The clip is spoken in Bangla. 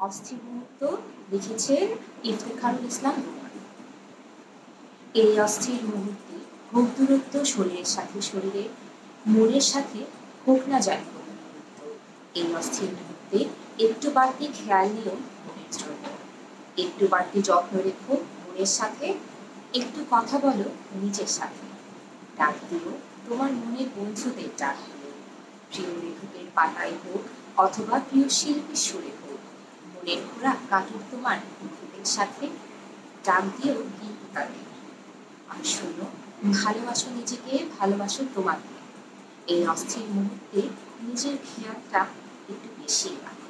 অস্থির মুহূর্ত লিখেছেন ইফতেখারুল ইসলাম রুমন। এই অস্থির মুহূর্তে হোক দূরত্ব শরীরের সাথে শরীরের, মনের সাথে হোক না যায় কোনো মুহূর্ত। এই অস্থির মুহূর্তে একটু বাড়তি খেয়াল নিও মনের জন্য, একটু বাড়তি যত্ন রেখো মনের সাথে, একটু কথা বলো নিজের সাথে। ডাক দিও তোমার মনের বন্ধুদের, ডাক দিও প্রিয় লেখকের পাতায় হোক অথবা প্রিয় শিল্পীর সুরে হোক, মনের খোরাক কাটুক তোমার বন্ধুদের সাথে। ডাক দিও কিন্তু তাদের, আর শোনো, ভালোবাসো নিজেকে, ভালোবাসো তোমাকে। এই অস্থির মুহূর্তে নিজের খেয়ালটা একটু বেশি রাখো।